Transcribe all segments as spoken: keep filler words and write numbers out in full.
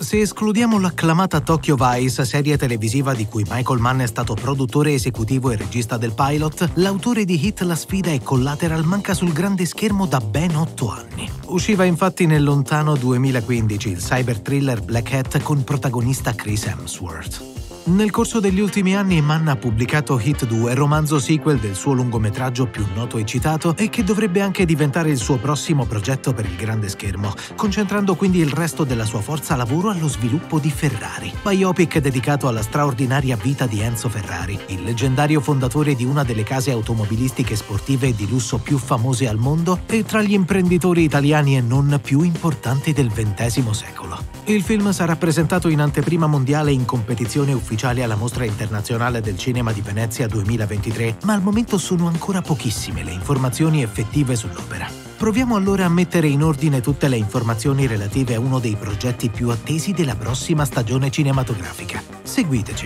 Se escludiamo l'acclamata Tokyo Vice, serie televisiva di cui Michael Mann è stato produttore esecutivo e regista del pilot, l'autore di Hit La sfida e Collateral manca sul grande schermo da ben otto anni. Usciva infatti nel lontano duemilaquindici il cyber thriller Black Hat con protagonista Chris Hemsworth. Nel corso degli ultimi anni Mann ha pubblicato Hit due, romanzo sequel del suo lungometraggio più noto e citato e che dovrebbe anche diventare il suo prossimo progetto per il grande schermo, concentrando quindi il resto della sua forza lavoro allo sviluppo di Ferrari, biopic dedicato alla straordinaria vita di Enzo Ferrari, il leggendario fondatore di una delle case automobilistiche sportive e di lusso più famose al mondo e tra gli imprenditori italiani e non più importanti del ventesimo secolo. Il film sarà presentato in anteprima mondiale in competizione ufficiale alla Mostra Internazionale del Cinema di Venezia duemilaventitré, ma al momento sono ancora pochissime le informazioni effettive sull'opera. Proviamo allora a mettere in ordine tutte le informazioni relative a uno dei progetti più attesi della prossima stagione cinematografica. Seguiteci.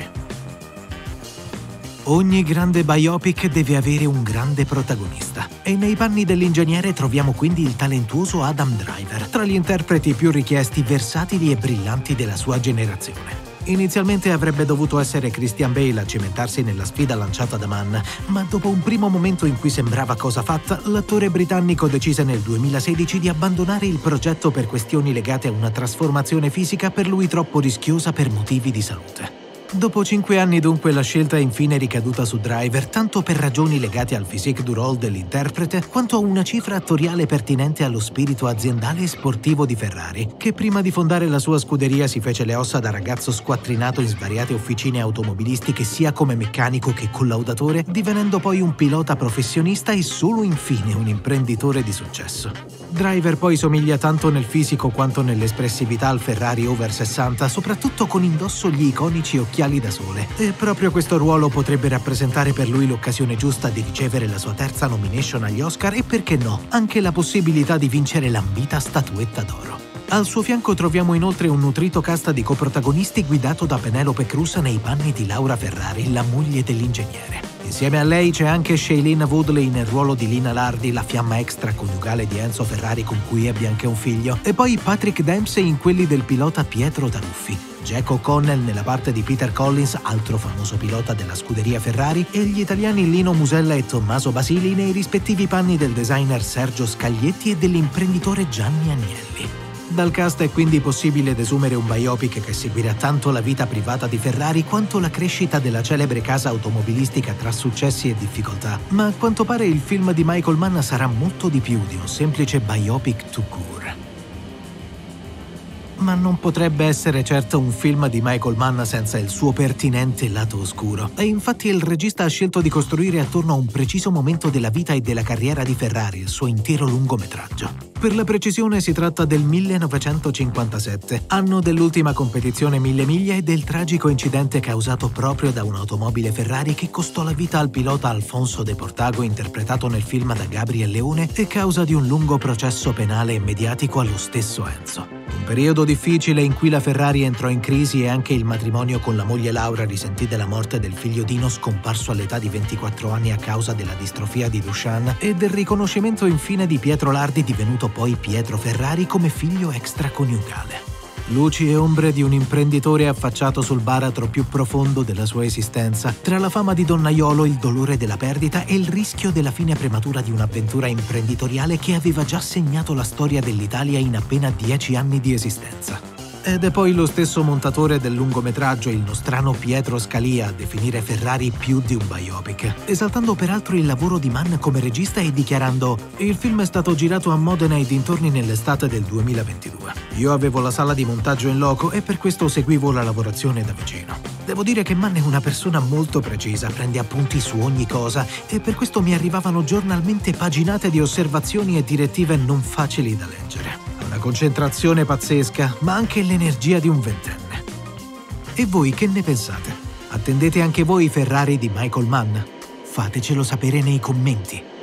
Ogni grande biopic deve avere un grande protagonista e nei panni dell'ingegnere troviamo quindi il talentuoso Adam Driver, tra gli interpreti più richiesti, versatili e brillanti della sua generazione. Inizialmente avrebbe dovuto essere Christian Bale a cimentarsi nella sfida lanciata da Mann, ma dopo un primo momento in cui sembrava cosa fatta, l'attore britannico decise nel duemilasedici di abbandonare il progetto per questioni legate a una trasformazione fisica per lui troppo rischiosa per motivi di salute. Dopo cinque anni dunque la scelta è infine ricaduta su Driver, tanto per ragioni legate al physique du rôle dell'interprete, quanto a una cifra attoriale pertinente allo spirito aziendale e sportivo di Ferrari, che prima di fondare la sua scuderia si fece le ossa da ragazzo squattrinato in svariate officine automobilistiche sia come meccanico che collaudatore, divenendo poi un pilota professionista e solo infine un imprenditore di successo. Driver poi somiglia tanto nel fisico quanto nell'espressività al Ferrari over sessanta, soprattutto con indosso gli iconici occhiali da sole. E proprio questo ruolo potrebbe rappresentare per lui l'occasione giusta di ricevere la sua terza nomination agli Oscar e, perché no, anche la possibilità di vincere l'ambita statuetta d'oro. Al suo fianco troviamo inoltre un nutrito cast di coprotagonisti guidato da Penelope Cruz nei panni di Laura Ferrari, la moglie dell'ingegnere. Insieme a lei c'è anche Shailene Woodley nel ruolo di Lina Lardi, la fiamma extraconiugale di Enzo Ferrari con cui ebbe anche un figlio, e poi Patrick Dempsey in quelli del pilota Pietro Taruffi, Jack O'Connell nella parte di Peter Collins, altro famoso pilota della scuderia Ferrari, e gli italiani Lino Musella e Tommaso Basili nei rispettivi panni del designer Sergio Scaglietti e dell'imprenditore Gianni Agnelli. Dal cast è quindi possibile desumere un biopic che seguirà tanto la vita privata di Ferrari quanto la crescita della celebre casa automobilistica tra successi e difficoltà. Ma a quanto pare il film di Michael Mann sarà molto di più di un semplice biopic tout court. Ma non potrebbe essere certo un film di Michael Mann senza il suo pertinente lato oscuro. E infatti il regista ha scelto di costruire attorno a un preciso momento della vita e della carriera di Ferrari il suo intero lungometraggio. Per la precisione si tratta del millenovecentocinquantasette, anno dell'ultima competizione mille miglia e del tragico incidente causato proprio da un'automobile Ferrari che costò la vita al pilota Alfonso De Portago, interpretato nel film da Gabriel Leone, e causa di un lungo processo penale e mediatico allo stesso Enzo. Un periodo difficile in cui la Ferrari entrò in crisi e anche il matrimonio con la moglie Laura risentì della morte del figlio Dino, scomparso all'età di ventiquattro anni a causa della distrofia di Duchenne, e del riconoscimento infine di Pietro Lardi, divenuto poi Pietro Ferrari, come figlio extraconiugale. Luci e ombre di un imprenditore affacciato sul baratro più profondo della sua esistenza, tra la fama di donnaiolo, il dolore della perdita e il rischio della fine prematura di un'avventura imprenditoriale che aveva già segnato la storia dell'Italia in appena dieci anni di esistenza. Ed è poi lo stesso montatore del lungometraggio, il nostrano Pietro Scalia, a definire Ferrari più di un biopic, esaltando peraltro il lavoro di Mann come regista e dichiarando: «Il film è stato girato a Modena e dintorni nell'estate del duemilaventidue. Io avevo la sala di montaggio in loco e per questo seguivo la lavorazione da vicino. Devo dire che Mann è una persona molto precisa, prende appunti su ogni cosa e per questo mi arrivavano giornalmente paginate di osservazioni e direttive non facili da leggere. Una concentrazione pazzesca, ma anche l'energia di un ventenne». E voi che ne pensate? Attendete anche voi Ferrari di Michael Mann? Fatecelo sapere nei commenti.